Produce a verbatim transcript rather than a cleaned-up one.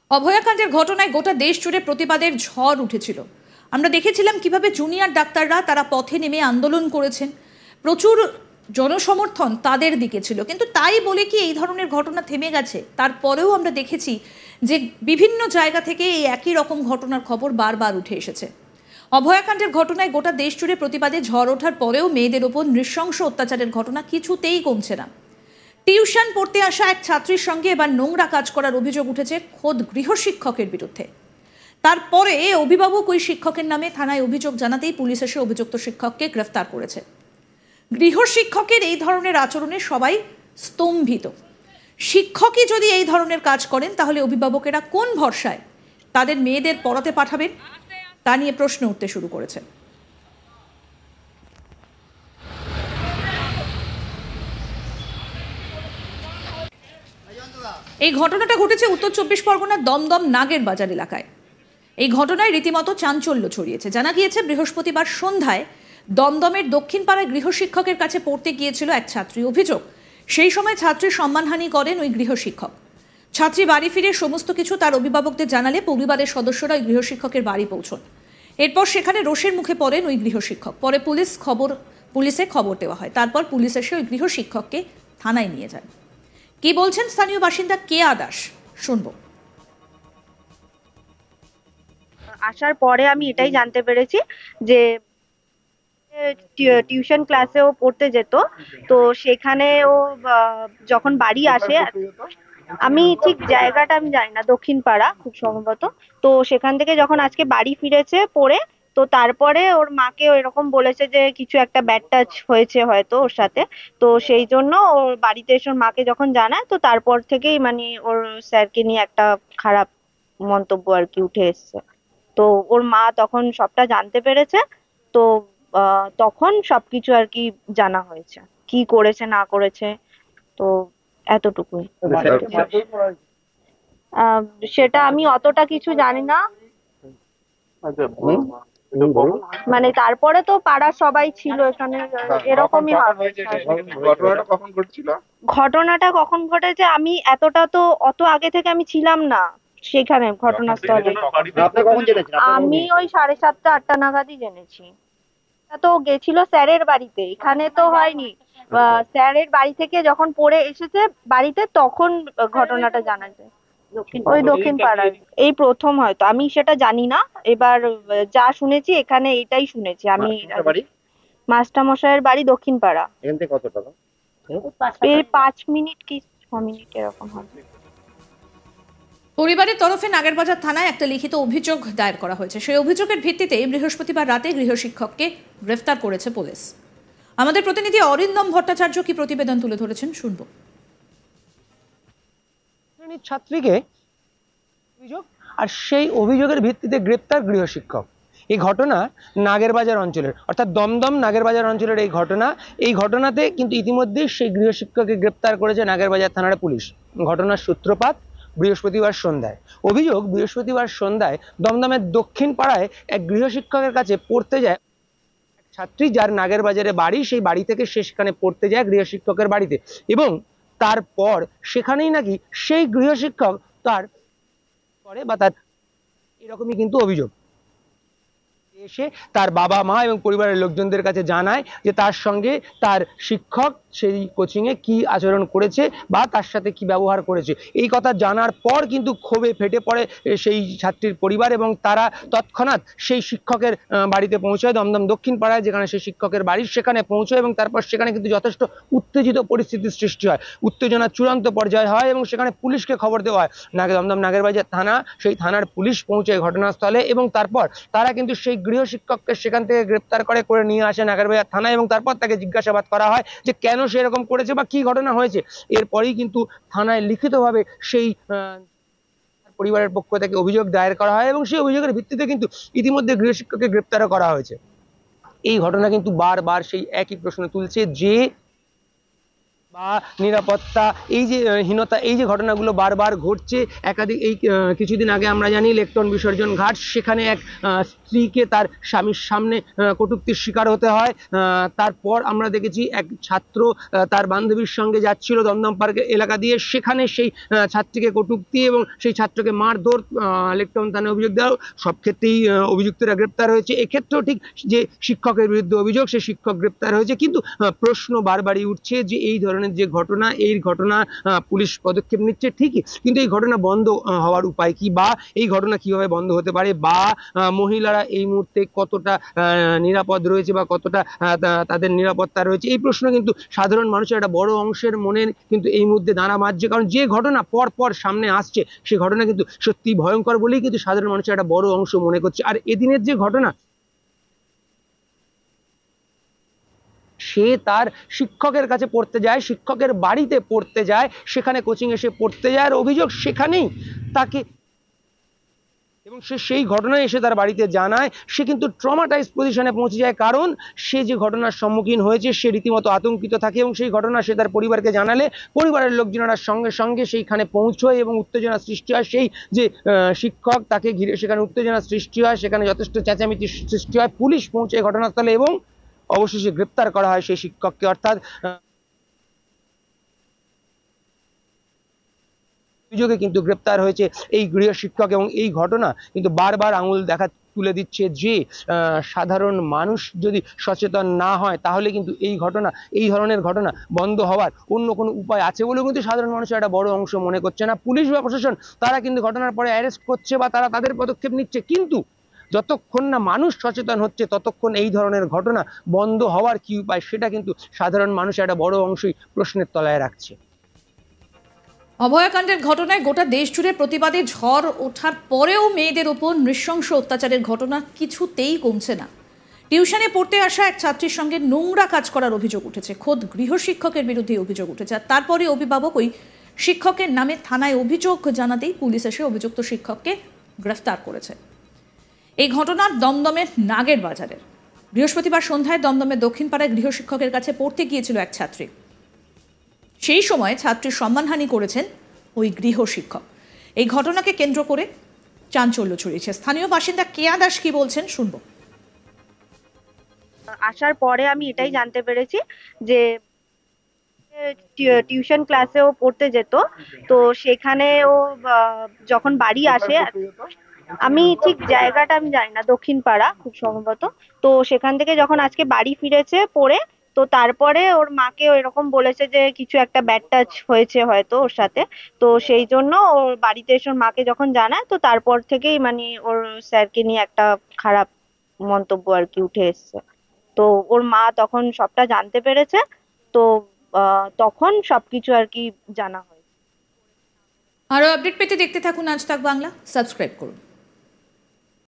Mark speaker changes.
Speaker 1: অভয়াকাণ্ডের ঘটনায় গোটা দেশ জুড়ে প্রতিবাদের ঝড় উঠেছিল। আমরা দেখেছিলাম কিভাবে জুনিয়র ডাক্তাররা তারা পথে নেমে আন্দোলন করেছেন, প্রচুর জনসমর্থন তাদের দিকে ছিল। কিন্তু তাই বলে কি এই ধরনের ঘটনা থেমে গেছে? তারপরেও আমরা দেখেছি যে বিভিন্ন জায়গা থেকে এই একই রকম ঘটনার খবর বারবার উঠে এসেছে। অভয়াকাণ্ডের ঘটনায় গোটা দেশ জুড়ে প্রতিবাদে ঝড় ওঠার পরেও মেয়েদের ওপর নৃশংস অত্যাচারের ঘটনা কিছুতেই কমছে না। টিউশন পড়তে আসা এক ছাত্রীর সঙ্গে এবার নোংরা কাজ করার অভিযোগ উঠেছে খোদ গৃহশিক্ষকের বিরুদ্ধে। তারপরে অভিভাবক ওই শিক্ষকের নামে থানায় অভিযোগ জানাতেই পুলিশ এসে অভিযুক্ত শিক্ষককে গ্রেফতার করেছে। গৃহশিক্ষকের এই ধরনের আচরণে সবাই স্তম্ভিত। শিক্ষকই যদি এই ধরনের কাজ করেন তাহলে অভিভাবকেরা কোন ভরসায় তাদের মেয়েদের পড়াতে পাঠাবেন তা নিয়ে প্রশ্ন উঠতে শুরু করেছে। এই ঘটনাটা ঘটেছে উত্তর চব্বিশ পরগনার দমদম নাগের বাজার এলাকায়। এই ঘটনায় রীতিমতো চাঞ্চল্য ছড়িয়েছে। জানা গিয়েছে বৃহস্পতিবার সন্ধ্যায় দমদমের দক্ষিণ পাড়ায় গৃহশিক্ষকের কাছে পড়তে গিয়েছিল এক ছাত্রী। অভিযোগ, সেই সময় ছাত্রীর সম্মানহানি করেন ওই গৃহশিক্ষক। ছাত্রী বাড়ি ফিরে সমস্ত কিছু তার অভিভাবকদের জানালে পরিবারের সদস্যরা ওই গৃহশিক্ষকের বাড়ি পৌঁছন। এরপর সেখানে রোষের মুখে পড়েন ওই গৃহশিক্ষক। পরে পুলিশ খবর পুলিশে খবর দেওয়া হয়। তারপর পুলিশ এসে ওই গৃহশিক্ষককে থানায় নিয়ে যায়। কি বলছেন স্থানীয় বাসিন্দা কেয়া দাস, শুনবো।
Speaker 2: আসার পরে আমি এটাই জানতে পেরেছি যে টিউশন ক্লাসে ও পড়তে যেত, তো সেখানে ও যখন বাড়ি আসে, আমি ঠিক জায়গাটা আমি জানি না, দক্ষিণ পাড়া খুব সম্ভবত, তো সেখান থেকে যখন আজকে বাড়ি ফিরেছে পড়ে, তো তারপরে ওর মাকে এরকম বলেছে যে কিছু একটা ব্যাড টাচ হয়েছে হয়তো ওর সাথে। তো সেই জন্য ওর বাড়িতে এসে ওর মাকে যখন জানায়, তো তারপর থেকেই মানে ওর স্যারকে নিয়ে একটা খারাপ মন্তব্য আর কি উঠে এসছে। তো ওর মা তখন সবটা জানতে পেরেছে, তো আহ তখন সবকিছু আর কি জানা হয়েছে কি করেছে না করেছে। তো এতটুকুই। আহ সেটা আমি অতটা কিছু জানি না, মানে তারপরে তো পাড়ার সবাই ছিল এখানে, এরকমই ঘটনাটা কখন ঘটেছিল ঘটনাটা কখন ঘটেছে আমি এতটা তো অত আগে থেকে আমি ছিলাম না সেখানে ঘটনাস্থলে। আমি ওই সাড়ে সাতটা আটটা নাগাদই জেনেছি। তো গেছিল স্যারের বাড়িতে, এখানে তো হয়নি। স্যারের বাড়ি থেকে যখন পড়ে এসেছে বাড়িতে তখন ঘটনাটা জানা যায়। ওই দক্ষিণ পাড়ায় এই প্রথম, হয়তো আমি সেটা জানি না। এবার যা শুনেছি এখানে এটাই শুনেছি আমি। মাস্টার মশাইয়ের বাড়ি দক্ষিণ পাড়া। এখান থেকে কত টাকা? এই পাঁচ মিনিট কি ছ মিনিট এরকম হবে।
Speaker 1: পরিবারের তরফে নাগেরবাজার থানায় একটা লিখিত অভিযোগ দায়ের করা হয়েছে। সেই অভিযোগের ভিত্তিতে বৃহস্পতিবার রাতে গৃহশিক্ষককে গ্রেফতার করেছে পুলিশ। আমাদের প্রতিনিধি অরিন্দম ভট্টাচার্য কি প্রতিবেদন তুলে ধরেছেন, শুনবো।
Speaker 3: ছাত্রীকে অভিযোগ, আর সেই অভিযোগের ভিত্তিতে গ্রেপ্তার গৃহশিক্ষক। এই ঘটনা নাগেরবাজার অঞ্চলের, অর্থাৎ দমদম নাগেরবাজার অঞ্চলের এই ঘটনা। এই ঘটনাতে কিন্তু ইতিমধ্যেই সেই গৃহশিক্ষককে গ্রেপ্তার করেছে নাগেরবাজার থানার পুলিশ। ঘটনার সূত্রপাত বৃহস্পতিবার সন্ধ্যায়। অভিযোগ, বৃহস্পতিবার সন্ধ্যায় দমদমের দক্ষিণ পাড়ায় এক গৃহশিক্ষকের কাছে পড়তে যায় এক ছাত্রী, যার নাগেরবাজারে বাড়ি। সেই বাড়ি থেকে সে সেখানে পড়তে যায় গৃহশিক্ষকের বাড়িতে, এবং তারপর সেখানেই নাকি সেই গৃহশিক্ষক তার করে বা তার এরকমই কিন্তু অভিযোগ। এসে তার বাবা মা এবং পরিবারের লোকজনদের কাছে জানায় যে তার সঙ্গে তার শিক্ষক সেই কোচিংয়ে কি আচরণ করেছে বা তার সাথে কি ব্যবহার করেছে। এই কথা জানার পর কিন্তু ক্ষোভে ফেটে পড়ে সেই ছাত্রীর পরিবার, এবং তারা তৎক্ষণাৎ সেই শিক্ষকের বাড়িতে পৌঁছায়, দমদম দক্ষিণ পাড়ায় যেখানে সেই শিক্ষকের বাড়ি, সেখানে পৌঁছায়। এবং তারপর সেখানে কিন্তু যথেষ্ট উত্তেজিত পরিস্থিতির সৃষ্টি হয়, উত্তেজনা চূড়ান্ত পর্যায়ে হয়, এবং সেখানে পুলিশকে খবর দেওয়া হয়। নাগে দমদম নাগেরবাজার থানা, সেই থানার পুলিশ পৌঁছায় ঘটনাস্থলে, এবং তারপর তারা কিন্তু সেই গৃহশিক্ষককে সেখান থেকে গ্রেপ্তার করে করে নিয়ে আসে নাগেরবাজার থানায়, এবং তারপর তাকে জিজ্ঞাসাবাদ করা হয় যে কেন সে এরকম করেছে বা কি ঘটনা হয়েছে। এরপরেই কিন্তু থানায় লিখিতভাবে সেই পরিবারের পক্ষ থেকে অভিযোগ দায়ের করা হয়, এবং সেই অভিযোগের ভিত্তিতে কিন্তু ইতিমধ্যে গৃহশিক্ষককে গ্রেপ্তারও করা হয়েছে। এই ঘটনা কিন্তু বারবার সেই একই প্রশ্ন তুলছে যে বা নিরাপত্তা এই যে হীনতা, এই যে ঘটনাগুলো বারবার ঘটছে একাধিক। এই কিছুদিন আগে আমরা জানি ইলেকট্রন বিসর্জন ঘাট, সেখানে এক স্ত্রীকে তার স্বামীর সামনে কটূক্তির শিকার হতে হয়। তারপর আমরা দেখেছি এক ছাত্র তার বান্ধবীর সঙ্গে যাচ্ছিল দমদম পার্ক এলাকা দিয়ে, সেখানে সেই ছাত্রীকে কটূক্তি এবং সেই ছাত্রকে মারধর, ইলেকট্রন থানায় অভিযোগ দেওয়া। সব ক্ষেত্রেই অভিযুক্তরা গ্রেপ্তার হয়েছে। এক্ষেত্রেও ঠিক যে শিক্ষকের বিরুদ্ধে অভিযোগ, সেই শিক্ষক গ্রেপ্তার হয়েছে। কিন্তু প্রশ্ন বারবারই উঠছে যে এই ধরনের যে ঘটনা, এই ঘটনা পুলিশ পদক্ষেপ নিচ্ছে ঠিকই, কিন্তু এই ঘটনা বন্ধ হওয়ার উপায় কি, বা এই ঘটনা কিভাবে বন্ধ হতে পারে, বা মহিলারা এই মুহূর্তে কতটা নিরাপদ রয়েছে বা কতটা তাদের নিরাপত্তা রয়েছে, এই প্রশ্ন কিন্তু সাধারণ মানুষের একটা বড় অংশের মনে কিন্তু এই মুহূর্তে দাঁড়া মারছে। কারণ যে ঘটনা পর পর সামনে আসছে, সে ঘটনা কিন্তু সত্যি ভয়ঙ্কর বলেই কিন্তু সাধারণ মানুষের একটা বড় অংশ মনে করছে। আর এদিনের যে ঘটনা, সে তার শিক্ষকের কাছে পড়তে যায়, শিক্ষকের বাড়িতে পড়তে যায়, সেখানে কোচিং এসে পড়তে যায়, আর অভিযোগ সেখানেই তাকে, এবং সে সেই ঘটনায় এসে তার বাড়িতে জানায়। সে কিন্তু ট্রমাটাইজ পজিশনে পৌঁছে যায়, কারণ সে যে ঘটনার সম্মুখীন হয়েছে সে রীতিমতো আতঙ্কিত থাকে, এবং সেই ঘটনা সে তার পরিবারকে জানালে পরিবারের লোকজনেরা সঙ্গে সঙ্গে সেইখানে পৌঁছয় এবং উত্তেজনা সৃষ্টি হয়। সেই যে শিক্ষক, তাকে ঘিরে সেখানে উত্তেজনা সৃষ্টি হয়, সেখানে যথেষ্ট চেঁচামেচি সৃষ্টি হয়। পুলিশ পৌঁছায় ঘটনাস্থলে এবং অবশেষে গ্রেপ্তার করা হয় সেই শিক্ষককে। অর্থাৎ অভিযোগে কিন্তু গ্রেপ্তার হয়েছে এই গৃহ শিক্ষক, এবং এই ঘটনা কিন্তু বারবার আঙুল দেখা তুলে দিচ্ছে যে সাধারণ মানুষ যদি সচেতন না হয়, তাহলে কিন্তু এই ঘটনা, এই ধরনের ঘটনা বন্ধ হওয়ার অন্য কোনো উপায় আছে বলেও কিন্তু সাধারণ মানুষের একটা বড় অংশ মনে করছে না। পুলিশ বা প্রশাসন তারা কিন্তু ঘটনার পরে অ্যারেস্ট করছে বা তারা তাদের পদক্ষেপ নিচ্ছে, কিন্তু যতক্ষণ না মানুষ সচেতন হচ্ছে ততক্ষণ এই ধরনের ঘটনা বন্ধ হওয়ার কি উপায়, সেটা কিন্তু সাধারণ মানুষের একটা বড় অংশই প্রশ্নের তলায় রাখছে।
Speaker 1: অভয়াকাণ্ডের ঘটনায় গোটা দেশ জুড়ে প্রতিবাদে ঝড় ওঠার পরেও মেয়েদের ওপর নৃশংস অত্যাচারের ঘটনা কিছুতেই কমছে না। টিউশনে পড়তে আসা এক ছাত্রীর সঙ্গে নোংরা কাজ করার অভিযোগ উঠেছে, খোদ গৃহশিক্ষকের বিরুদ্ধে অভিযোগ উঠেছে। আর তারপরে অভিভাবক ওই শিক্ষকের নামে থানায় অভিযোগ জানাতেই পুলিশ এসে অভিযুক্ত শিক্ষককে গ্রেফতার করেছে। এই ঘটনা দমদমের নাগের বাজারের। বৃহস্পতিবার সন্ধ্যায় দমদমের দক্ষিণ পাড়ায় গৃহশিক্ষকের কাছে পড়তে গিয়েছিল এক ছাত্রী। সেই সময় ছাত্রীর সম্মানহানি করেছেন ওই গৃহশিক্ষক। এই ঘটনাকে কেন্দ্র করে চাঞ্চল্য ছড়িয়েছে। স্থানীয় বাসিন্দা কেয়া দাস কি বলছেন শুনবো।
Speaker 2: আসার পরে আমি এটাই জানতে পেরেছি যে টিউশন ক্লাসে ও পড়তে যেত, তো সেখানে ও যখন বাড়ি আসে, আমি ঠিক জায়গাটা আমি জানি না, দক্ষিণ পাড়া খুব সম্ভবত, তো সেখান থেকে যখন আজকে বাড়ি ফিরেছে পড়ে, তো তারপরে ওর মাকে এরকম বলেছে যে কিছু একটা ব্যাড টাচ হয়েছে হয়তো ওর সাথে, তো সেই জন্য ওর বাড়িতে এসে ওর মাকে যখন জানায়, তো তারপর থেকেই মানে ওর স্যারকে নিয়ে একটা খারাপ মন্তব্য আর কি উঠে এসছে। তো ওর মা তখন সবটা জানতে পেরেছে, তো তখন সবকিছু আর কি জানা হয়।
Speaker 1: আরো আপডেট পেতে দেখতে থাকুন আজ তাক বাংলা, সাবস্ক্রাইব করুন।